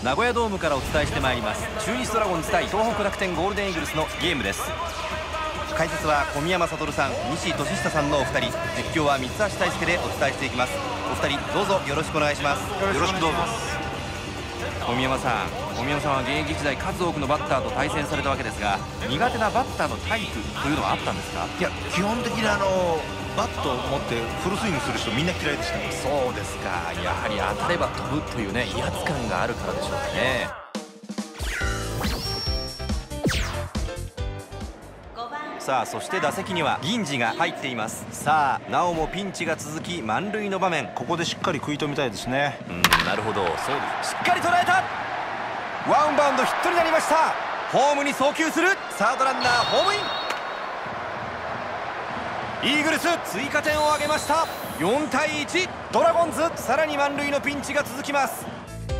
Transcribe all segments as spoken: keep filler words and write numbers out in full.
名古屋ドームからお伝えしてまいります中日ドラゴンズ対東北楽天ゴールデンイーグルスのゲームです。解説は小宮山悟さん、西俊久さんのお二人、実況は三橋大輔でお伝えしていきます。お二人どうぞよろしくお願いします。 よろしくどうぞ。 小宮山さん、小宮山さんは現役時代数多くのバッターと対戦されたわけですが、苦手なバッターのタイプというのはあったんですか？ いや、基本的にあのバットを持ってフルスイングする人みんな嫌いでしたね。 そうですか。やはり当たれば飛ぶというね、威圧感があるからでしょうかね。さあ、そして打席には銀次が入っています。さあ、なおもピンチが続き満塁の場面、 ここでしっかり食い止めたいですね。 うん、なるほど。そうです。しっかり捉えた。ワンバウンドヒットになりました。ホームに送球する。サードランナーホームイン。イーグルス追加点を挙げました。よんたいいち。ドラゴンズさらに満塁のピンチが続きます。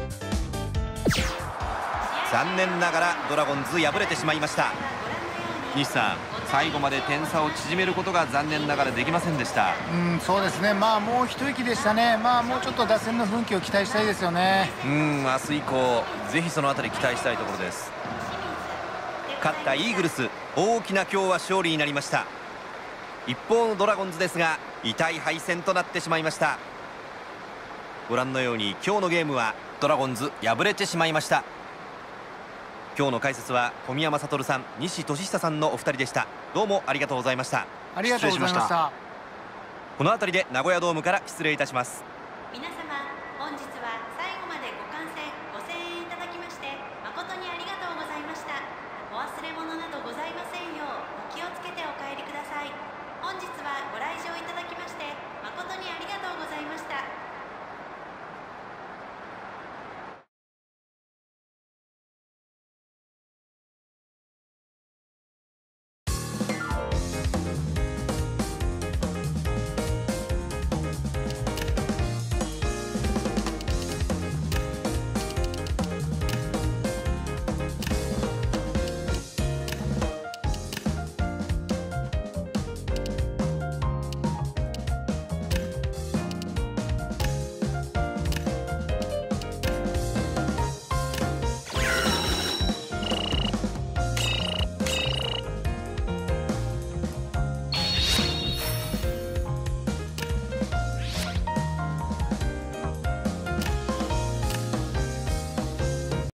残念ながらドラゴンズ敗れてしまいました。西さん、最後まで点差を縮めることが残念ながらできませんでした。 うん、そうですね。まあもう一息でしたね。まあもうちょっと打線の奮起を期待したいですよね。 うん、明日以降ぜひそのあたり期待したいところです。勝ったイーグルス、大きな今日は勝利になりました。一方のドラゴンズですが痛い敗戦となってしまいました。ご覧のように今日のゲームはドラゴンズ敗れてしまいました。今日の解説は小宮山悟さん、西俊久さんのお二人でした。どうもありがとうございました。 ありがとうございました。 この辺りで名古屋ドームから失礼いたします。 皆様